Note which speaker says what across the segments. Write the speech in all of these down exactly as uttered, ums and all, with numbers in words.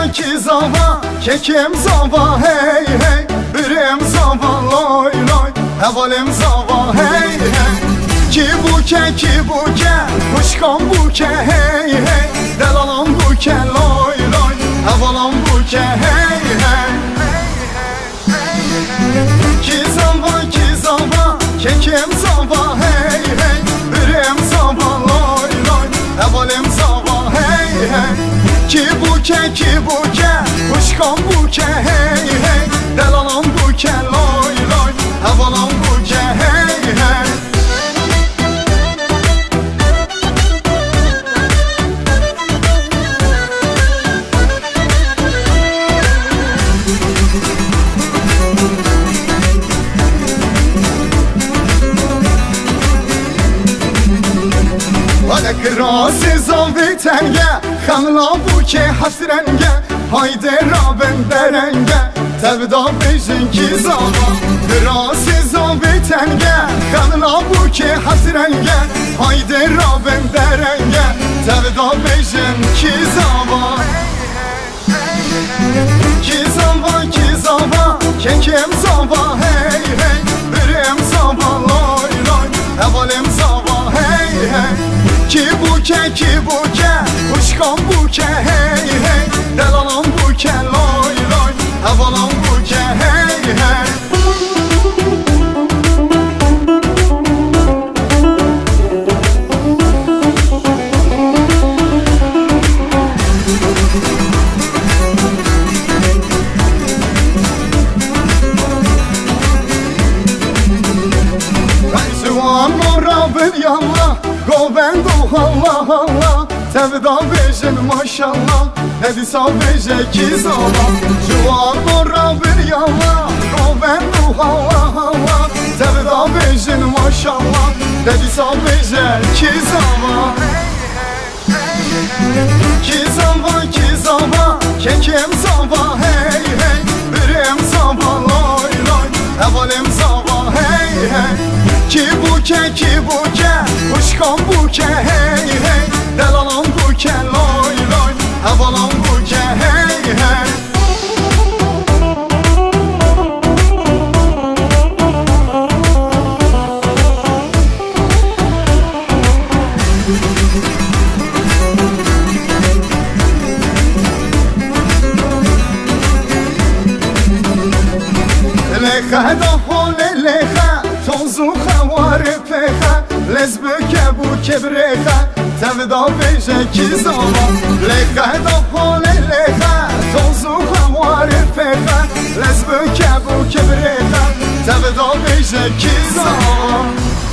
Speaker 1: ki zava, kekim zava, hey hey. Birim zava, loy loy, hevalim zava, hey hey. Ki buke, ki buke, kuşkan buke, hey hey. Delalam buke, loy loy, hevalam buke, hey hey. Ki zava, ki zava, kekim zava, hey hey. Birim zava, loy loy, hevalim zava, hey hey. Ki buke, ki buke, kuşkan buke, hey hey. Delalam buke, loy loy, hevalam buke, hey hey. Krasi zavi tenge, xanla buke hasrenge. Haydi rabin derenge, tevda bejin ki zava. Krasi zavi tenge, xanla buke hasrenge. Haydi rabin derenge, tevda bejin ki zava. Ki zava, ki zava, kekim zava, hey hey. Birim zava, loy loy, hevalim zava, hey hey. Ki buke, ki buke, kuşkan buke, hey hey. Delalam buke, loy loy, hevalam buke, hey hey. Zuan morabın yallah, govendo Allah Allah. Tevda bejin maşallah, hedisa beje ki zava. Juan morra bir yallah, govendo Allah Allah. Tevda bejin maşallah, hedisa beje ki zava. Ki zava, ki zava, kekim zava, hey hey. Birim zava, loy loy, hevalim zava, hey hey. Ki buke, ki buke, kuşkan buke, hey hey. Delalam buke, loy loy, hevalam buke, hey hey. Lecha da hole lecha, tozu xaware pecha. Lezbeke buke brecha, tevda beje ki zava. Lecha da hole lecha, tozu xaware pecha. Lezbeke buke brecha, tevda beje ki zava.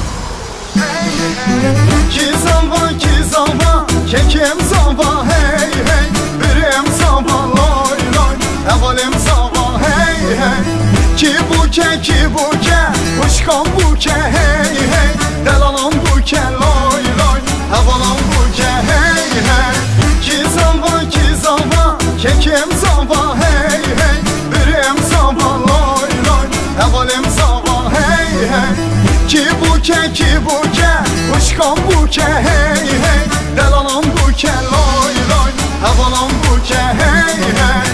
Speaker 1: Ki zava, ki zava, kekim zava, hey hey. Birim zava, loy loy, hevalim zava, hey hey. Ki buke, ki buke, kuşkan buke, hey hey. Delalam buke, loy loy, hevalam buke, hey hey. Ki zava, ki zava, kekim zava, hey hey. Birim zava, loy loy, hevalim zava, hey hey. Ki buke, ki buke, kuşkan buke, hey hey. Delalam buke, loy loy, hevalam buke, hey hey.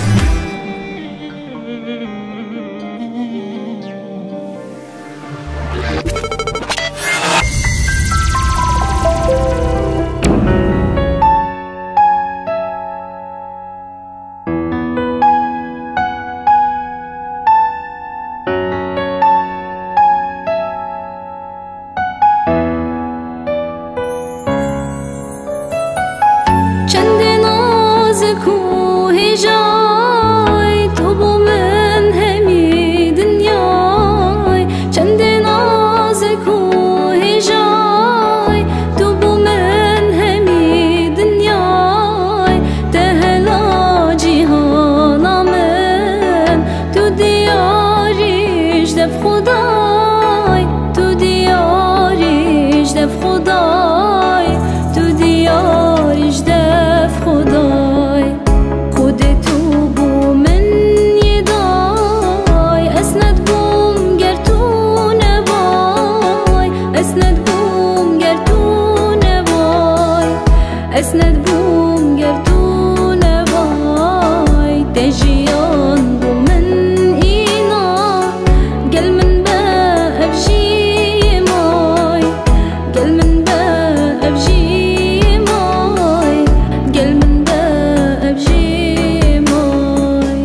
Speaker 2: اسند بوم گردون وای تجيان بو من إينا قل من بقى بجي ماي قل من بقى بجي ماي قل من بقى بجي ماي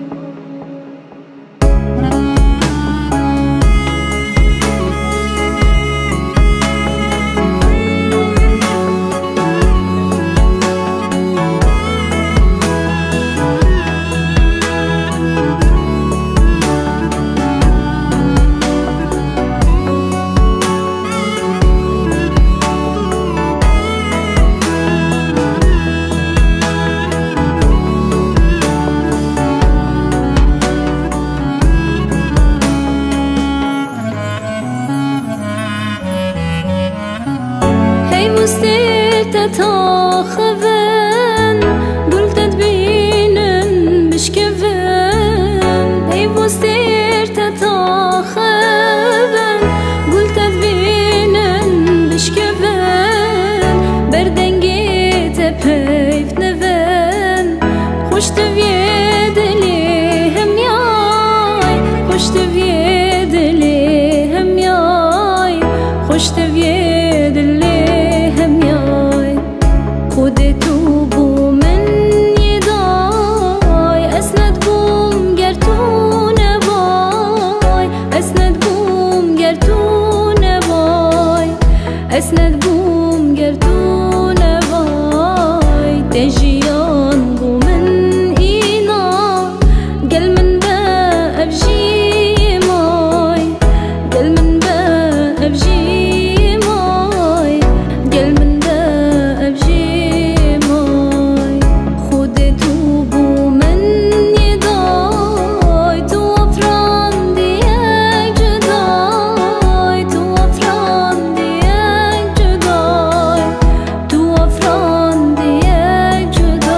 Speaker 2: تتاخذن قلت تبينن بشكفن هي بوستير تتاخذن قلت تبينن بشكفن بردن جيت بهيف نفن خوش تفيد ليهم ياي خوش تفيد ليهم ياي خوش تفيد ليهم ياي خودتو بو من يداي اسند بوم گرتون باي اسند بوم گرتون باي اسند بوم گرتون باي تجيان بو من إينا قل من بقى بجي ماي قل من بقى بجي ماي قل من بقى بجي جدای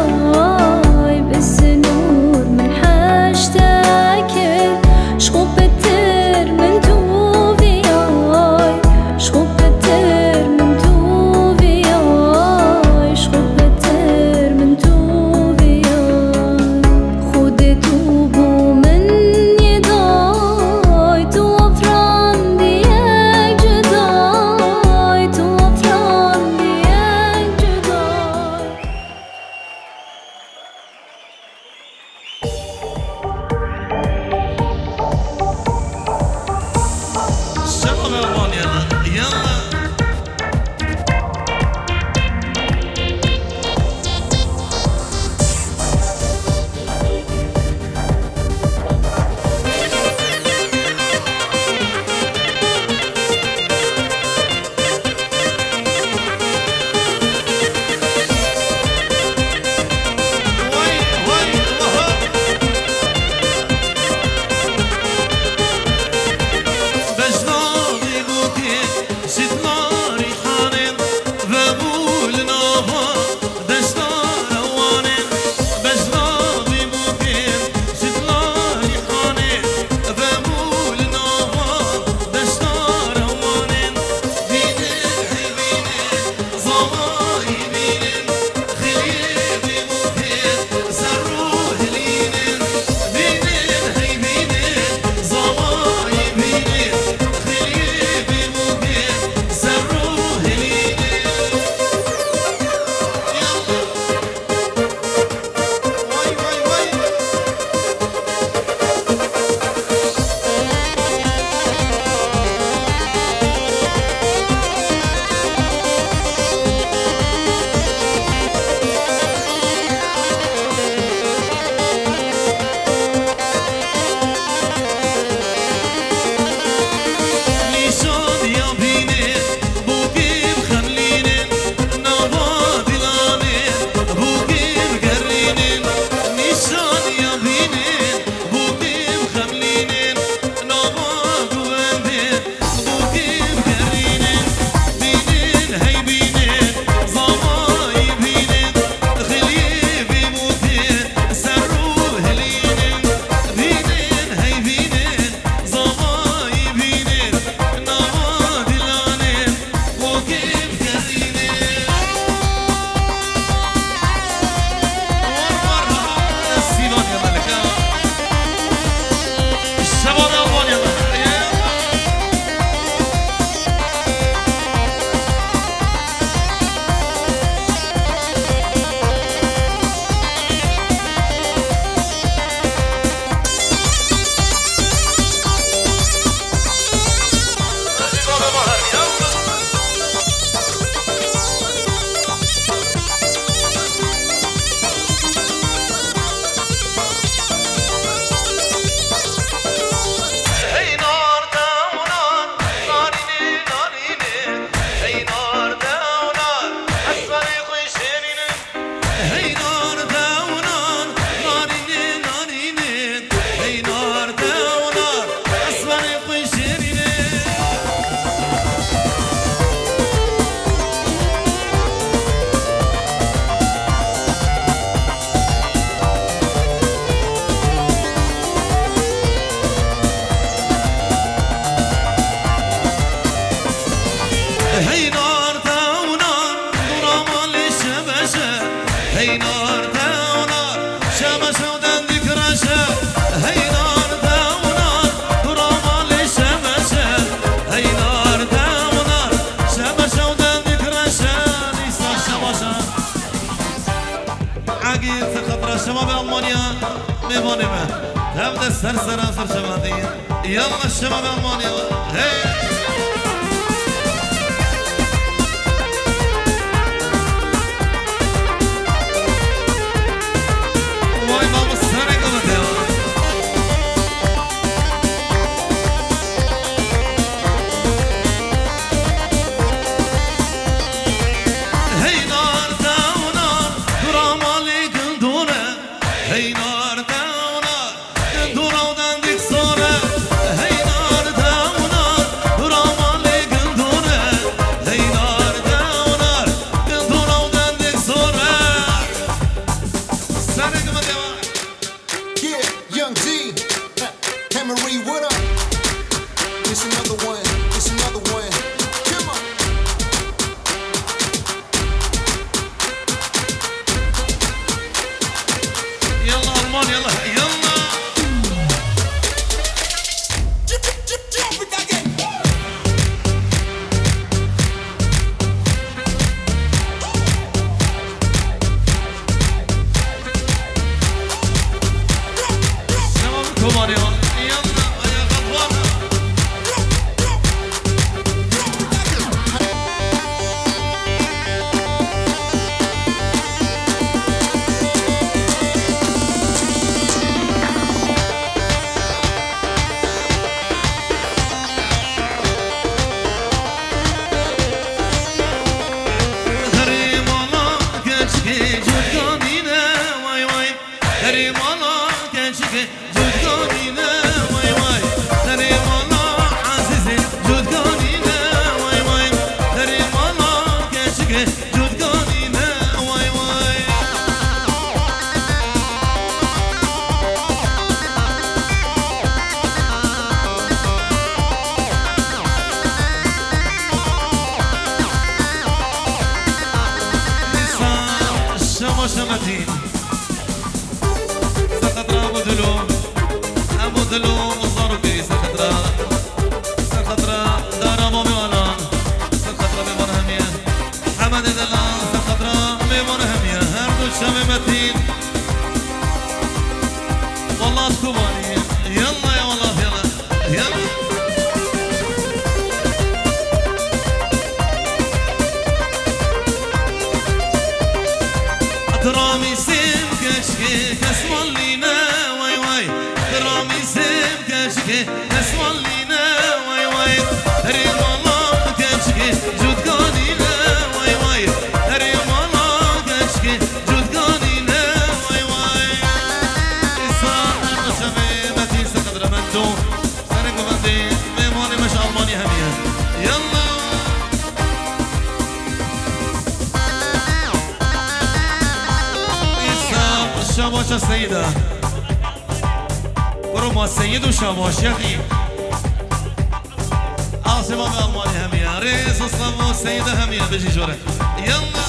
Speaker 3: هی نار دونار شب شودن دکرشه هی نار دونار درامالی شب شد هی نار دونار شب شودن دکرشه نیستا شباشا عقیل تخطر شباب ألمانيا میبانیم هم ده سر سر سر شبادی يلا شباب ألمانيا هی
Speaker 4: السيدة ورما السيد وشاباش يا أخي عاصمة بألمانيا همية رئيس الصف والسيدة همية بيجي جورك يلا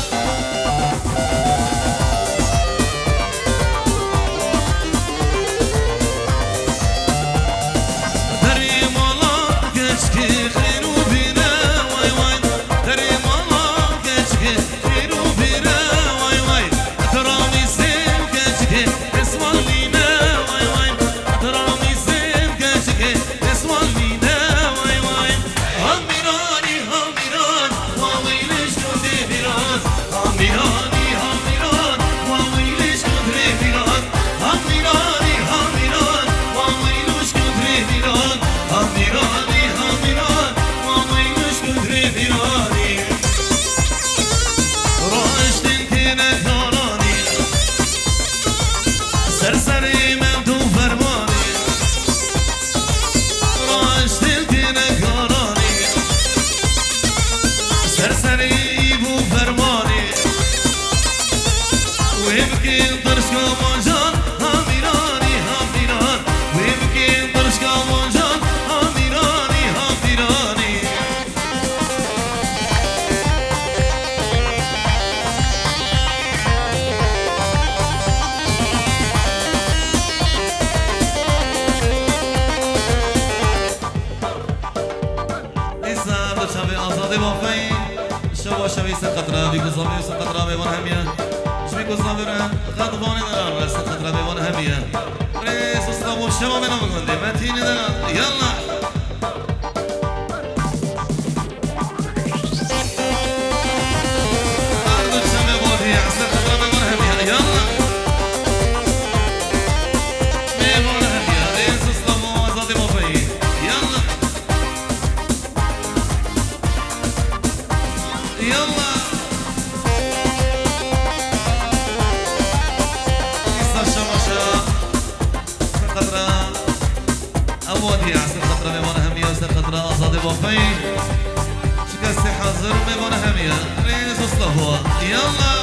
Speaker 3: زمین سقطرا میوان همیا شمی کسنا برن غضبان دلان سقطرا میوان همیا ریس اسلام و شما منو بگنده متین دلان یلا عبد الشمع بودی سقطرا میوان همیا یلا میوان همیا ریس اسلام و آزاد مفایی یلا يلا قصة شمشة سقطرة أودي عسل خطرة ميمونة همية وسر خطرة أصادي بوفي شكستي حاضر ميمونة همية ريس وصلهوا يلا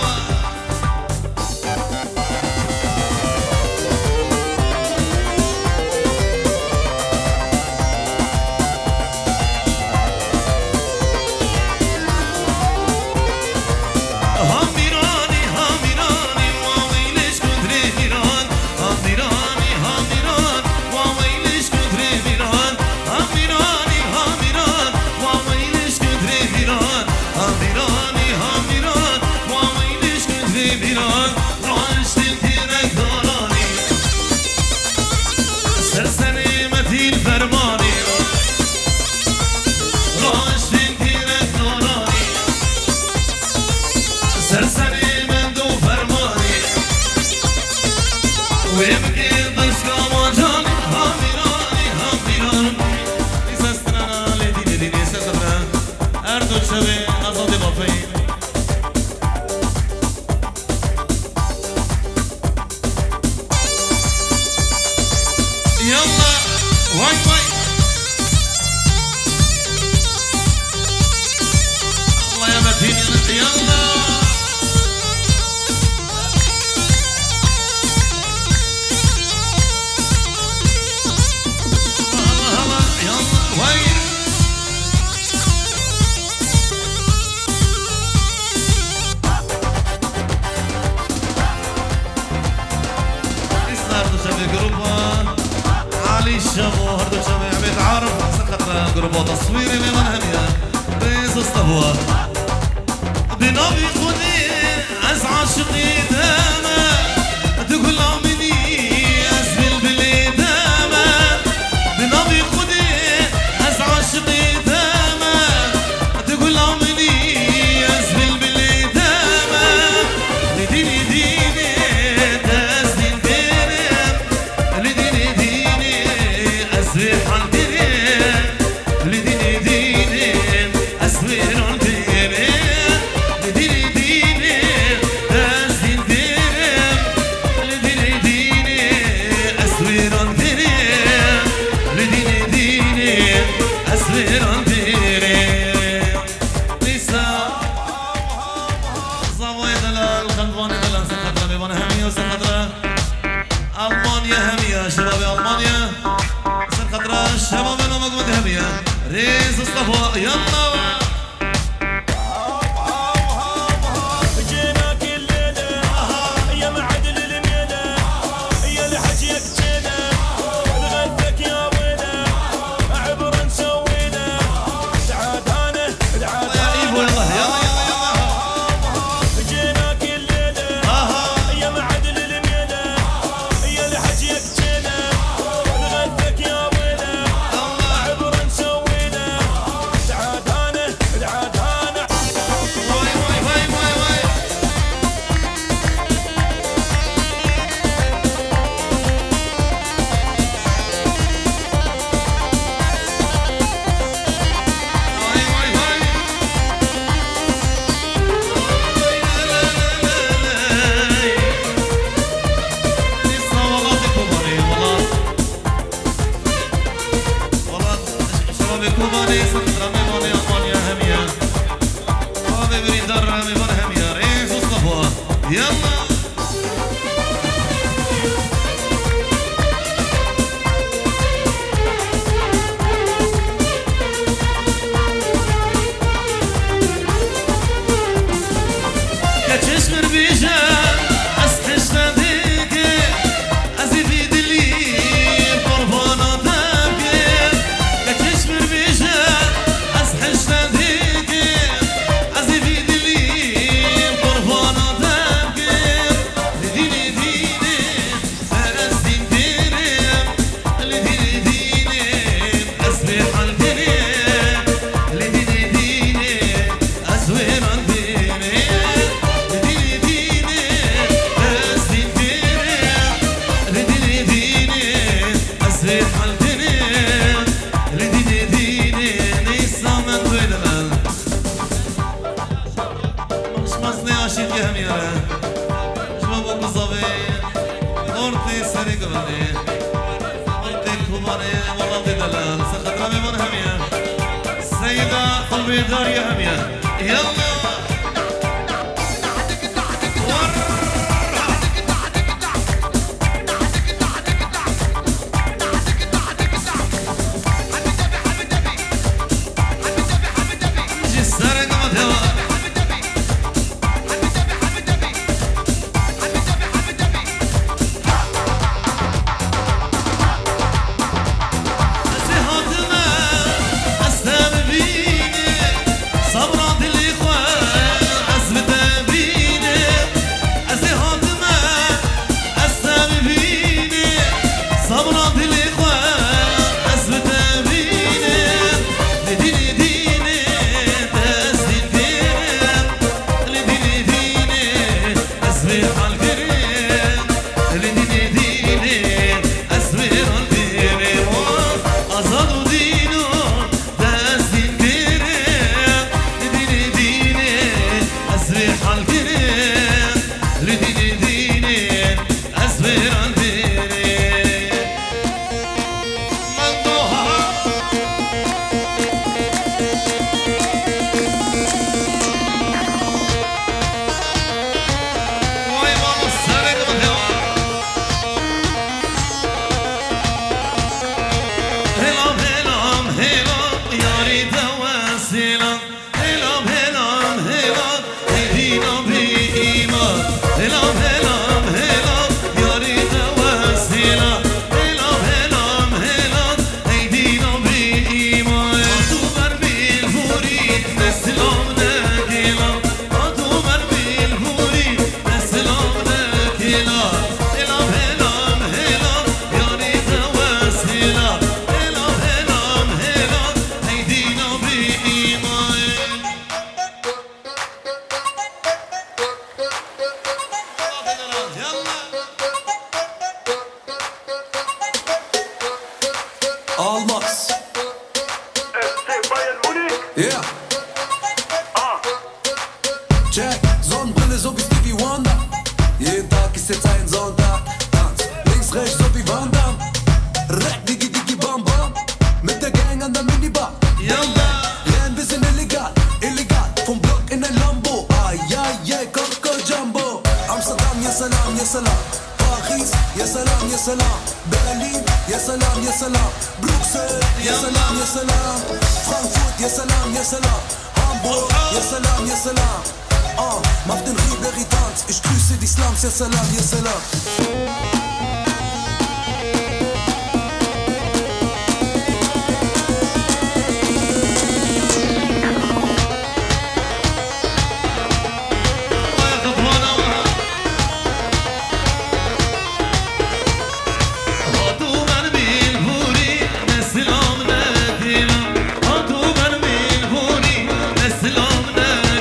Speaker 3: شابو هردو شابو عم يتعارف سقط قربو تصويري ميمون همية ريس اسطبوة بنبي خدي از عاشقي داما تقول عمني أزبل بلي داما بنبي خدي از عاشقي داما تقول عمني أزبل بلي داما لديني ديني تازدين ديني لديني ديني أسوير عن ديني لديني ديني أسوير عن ديني لديني ديني تازدين ديني لديني ديني أسوير عن ديني لديني ديني أسوير عن ديني ليسا زاوية دلال غلباني دلال سقطرة بيبان همية وسقطرة ألمانيا همية شباب ألمانيا سقطرة شباب المقمد همية ريس اصطفى يلا
Speaker 5: سعاد
Speaker 3: بني وقتك كباني والله دلال سخطرة بمن همية سيدة قلبي دار يا همية يلا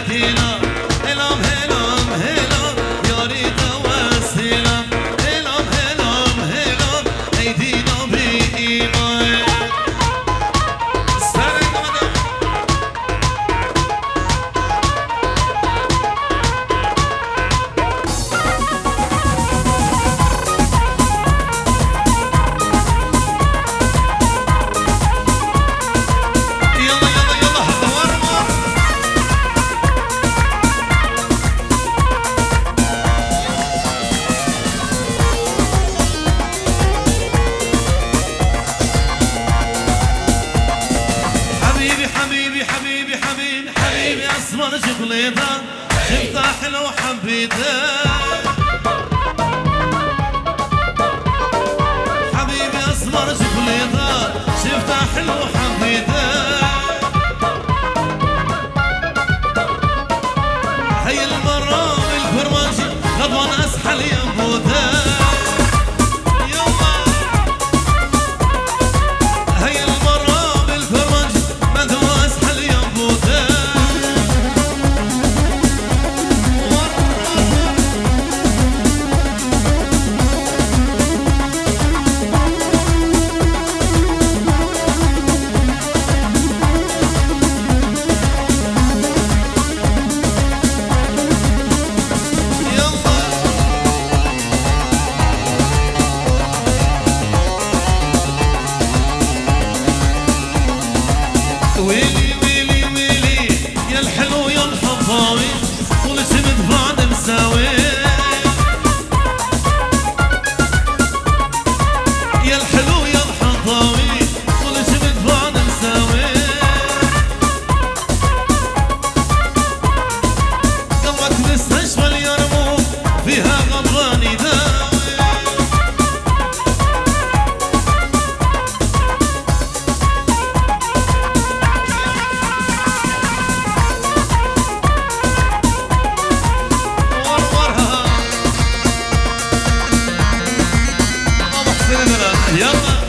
Speaker 3: Elam يلا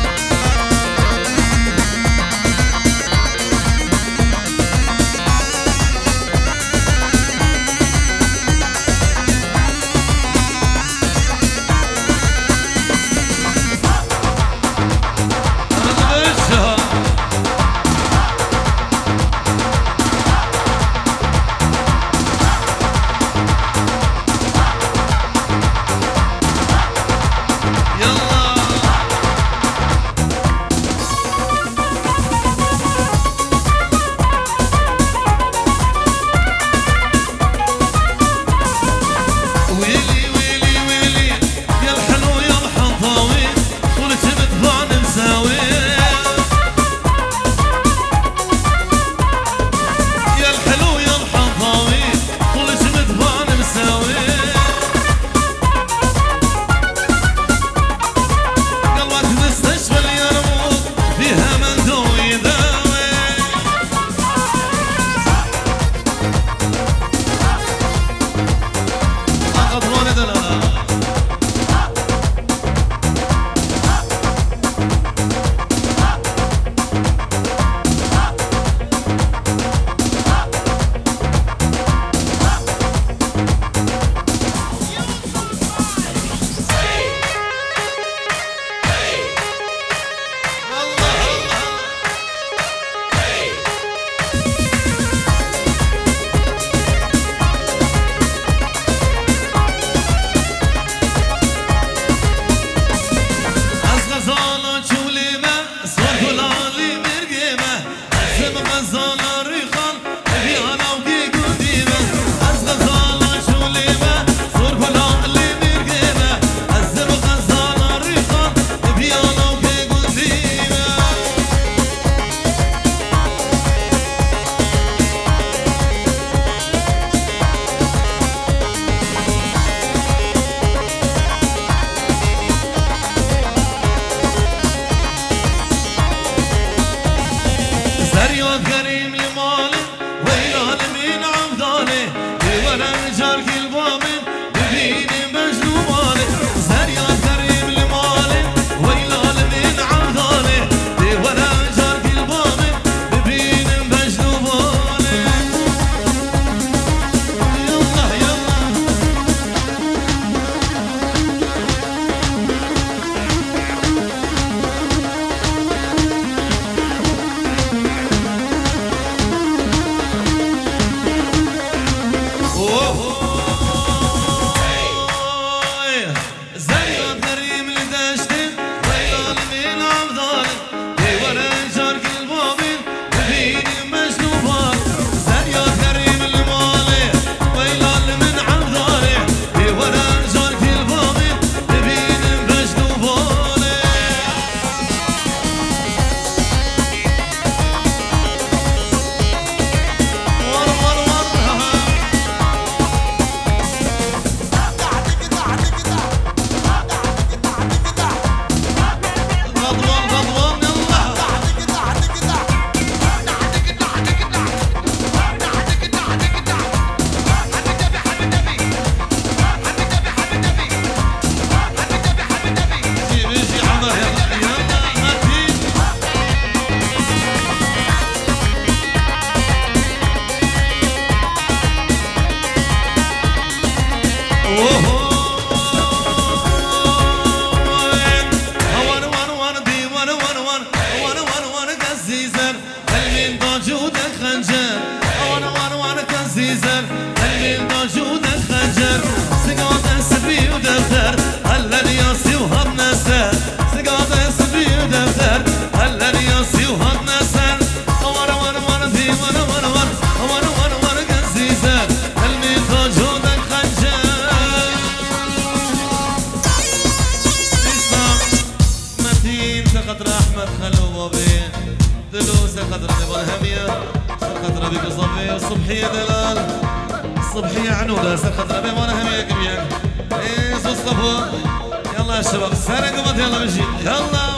Speaker 3: الصبحية دلال الصبحية عنودة سخط ربي وانا همية كبير ايه صفوا يلا يا شباب سارة قبط يلا بنجي يلا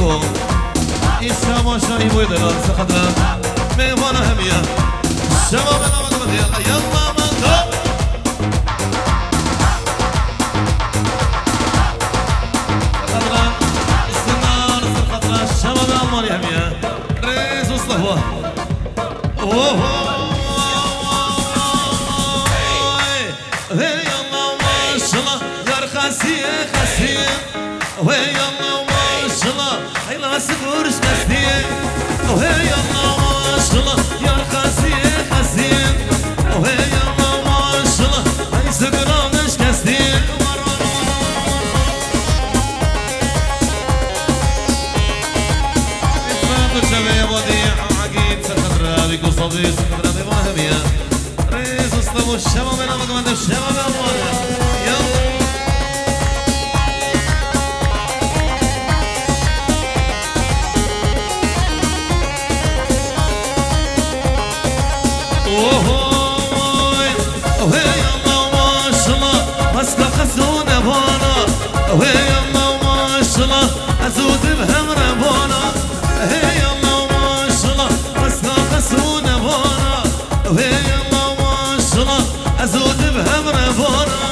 Speaker 3: شابو شابو شاهي بويدلان سخدرا ميوانا همية شابو بنا مقبض يلا يلا مقبض سخدرا السنار سخدرا شابو بألمانيا همية ريس وصلهوه اوه خاسية خاسية وهي الله ما شاء الله هاي لا سكورش خاسية وهي الله ما شاء الله يا خاسية خاسية وهي الله ما شاء الله هاي سكرانش خاسية اسمعوا شباب وديع عقيد سخدرا بيكو صبي سخدرا بمهمية ريس اصطبوا الشباب بنا مقمد الشباب أموانا يلا خسونا بانا وهي الله ما شاء الله ازود بهم ربانا هي الله ما شاء الله مسنا خسونا بانا وهي الله ما شاء الله ازود بهم ربانا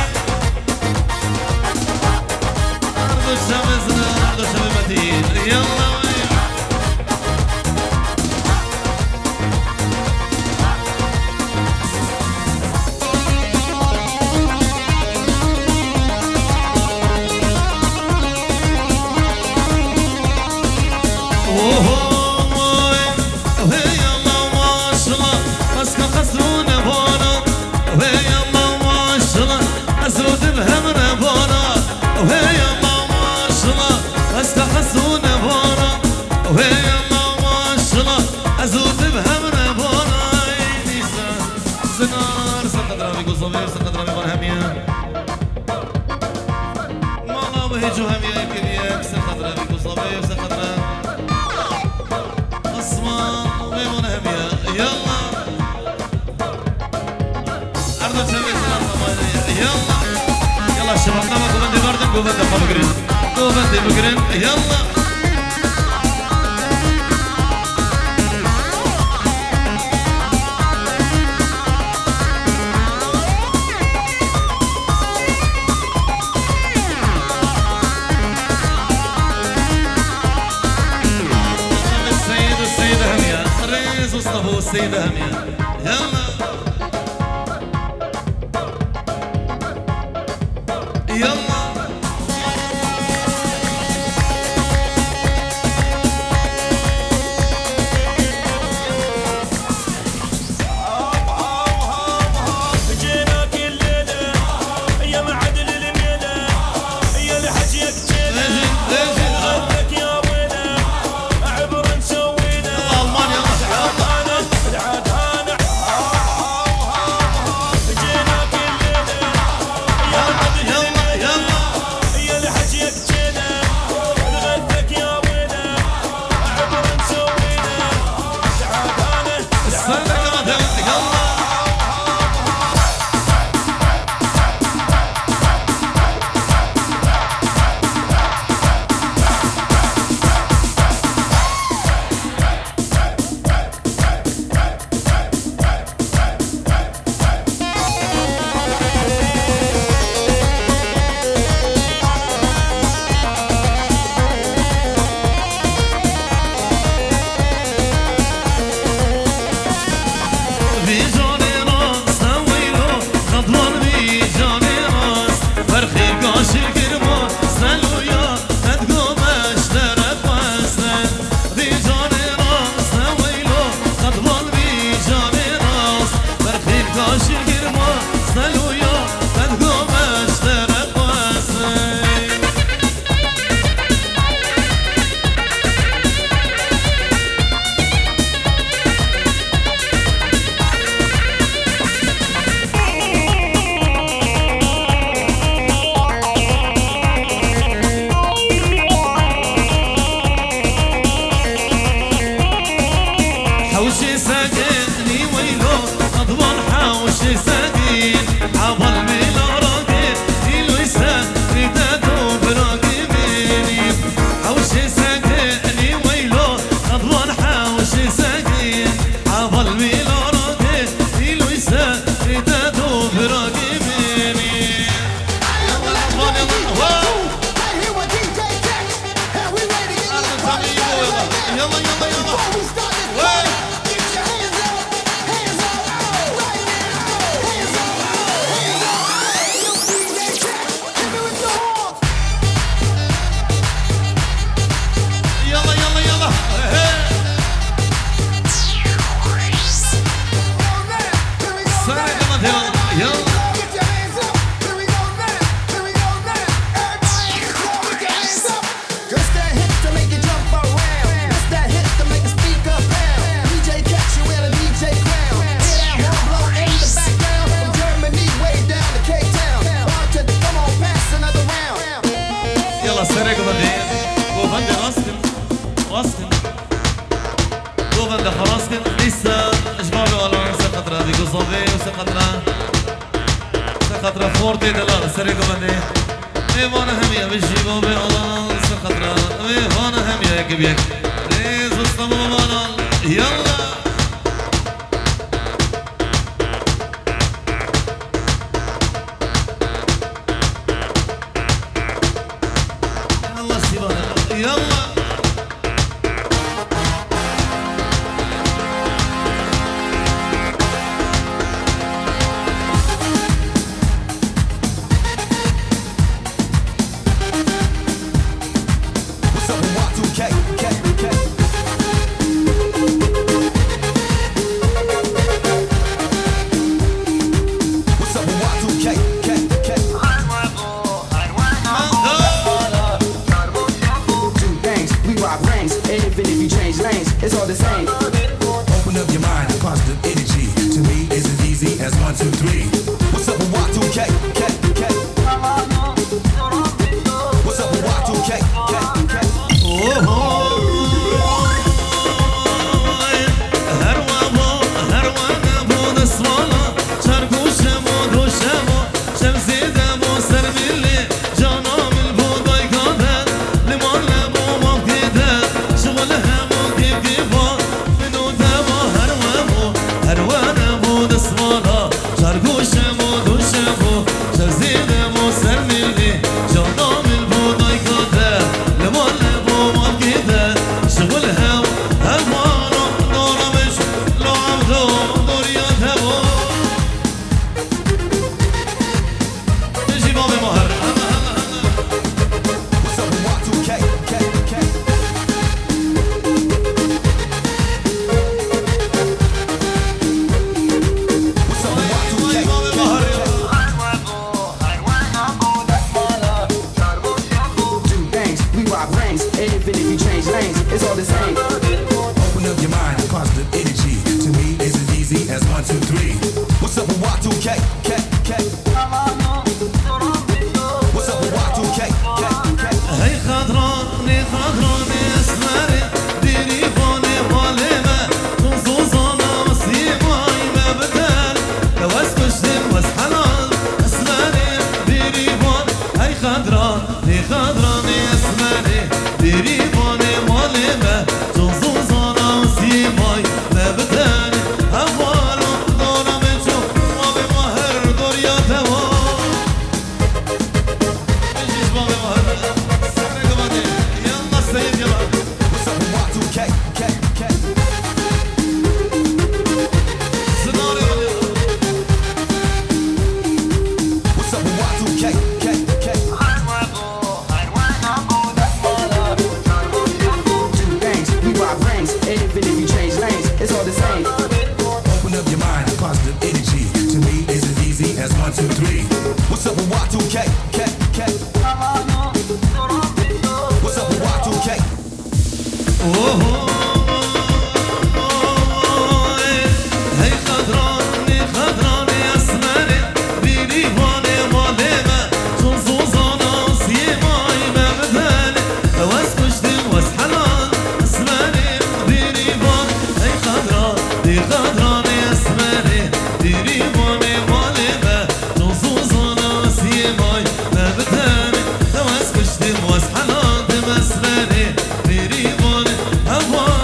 Speaker 3: ارض الشمس ارض الشمس متين يلا السيدة همية يلا يلا حوشي ساقيني ويلو أضمن حوشي ساقين عبر من الأراضي I want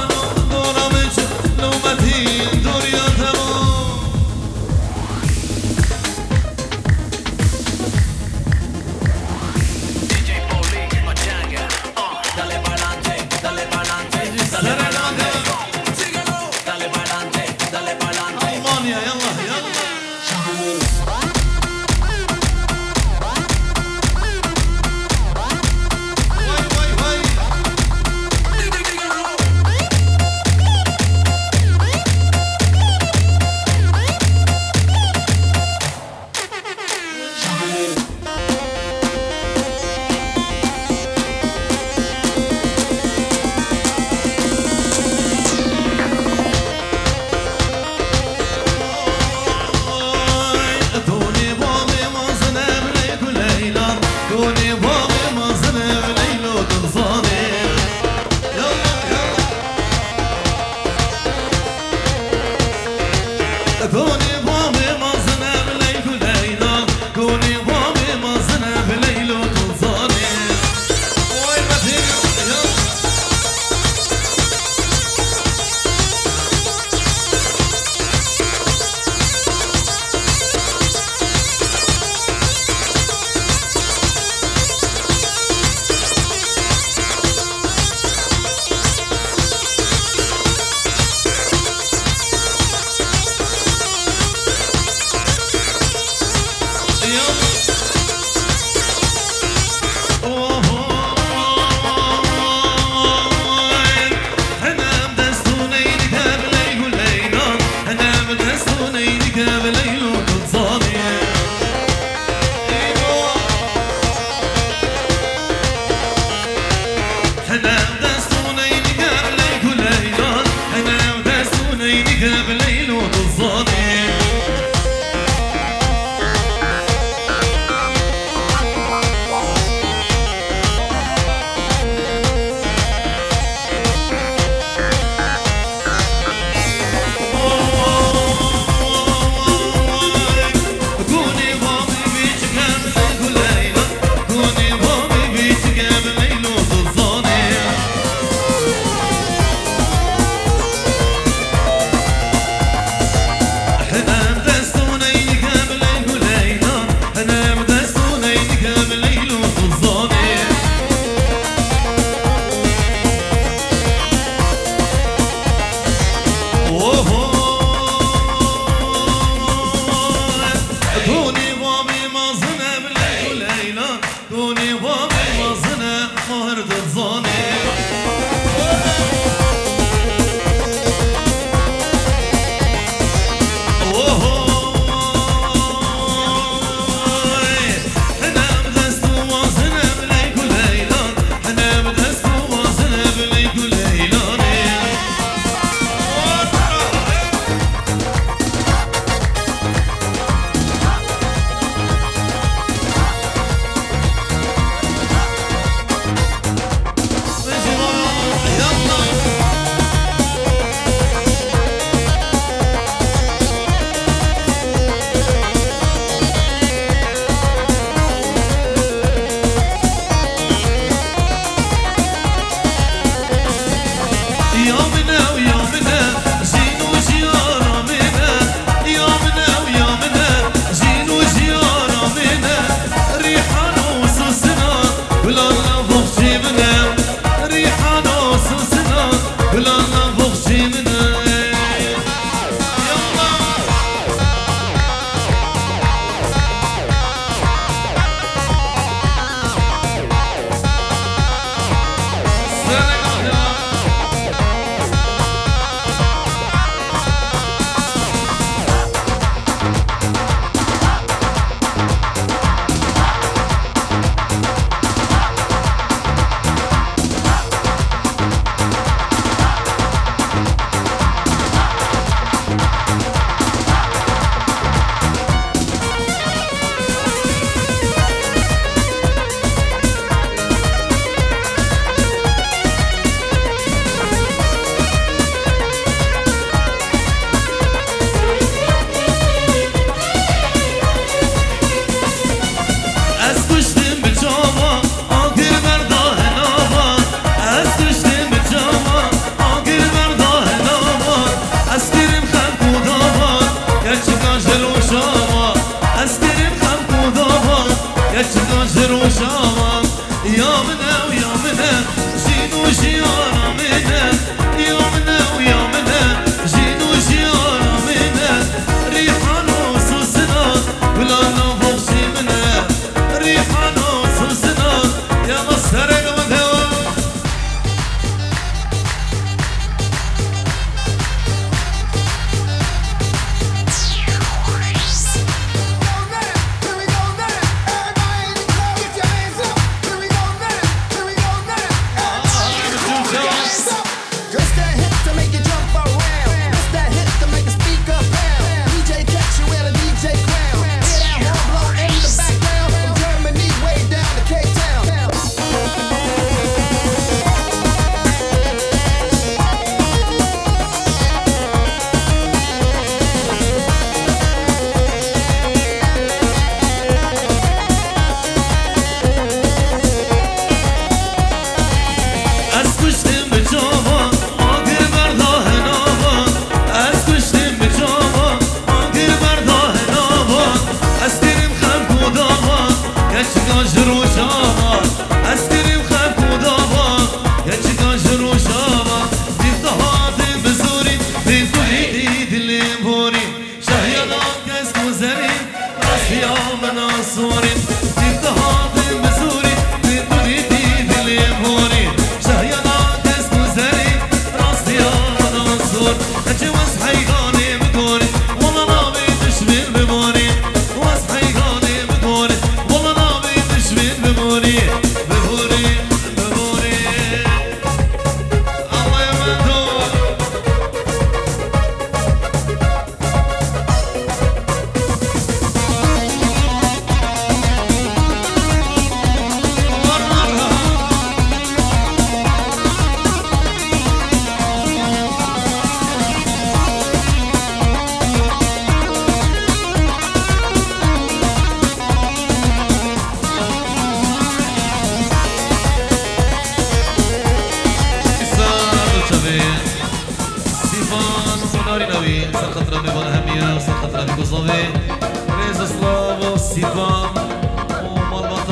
Speaker 3: دوني بابي مازنة بليل وليلة دوني بابي مازنة مهر تتظاني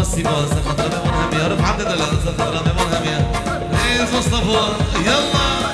Speaker 3: يلا